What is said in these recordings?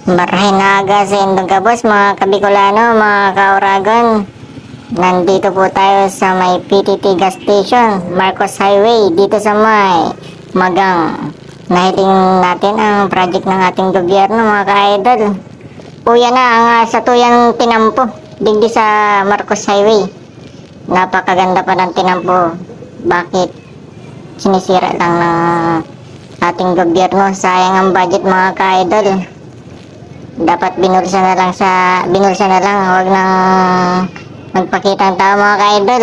Marahin na aga sa Indong Kabos, mga Kabicolano, mga Kauragon. Nandito po tayo sa may PTT gas station, Marcos Highway, dito sa may Magang. Nahiling natin ang project ng ating gobyerno, mga ka-idol. Puya na ang satuyang tinampo, digdi sa Marcos Highway. Napakaganda pa ng tinampo. Bakit sinisira lang ng ating gobyerno? Sayang ang budget, mga ka-idol. Dapat binulsa na lang, huwag nang magpakita ang tao, mga ka-idol.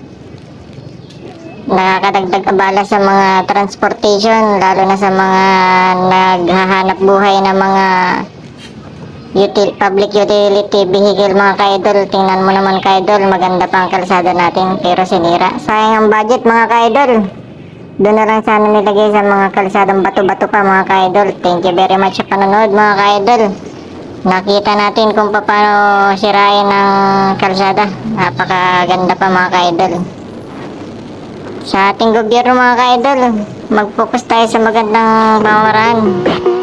Nakakadagdag abala sa mga transportation, lalo na sa mga naghahanap buhay na mga public utility vehicle, mga ka-idol. Tingnan mo naman, ka-idol, maganda pa ang kalsada natin pero sinira. Sayang ang budget, mga ka-idol. Doon na lang sana nilagay sa mga kalsadang bato-bato pa, mga ka-idol. Thank you very much sa panonood, mga ka-idol. Nakita natin kung paano sirain ang kalsada. Napakaganda pa, mga ka-idol. Sa ating gobyerno, mga ka-idol, mag-focus tayo sa magandang pamamaraan.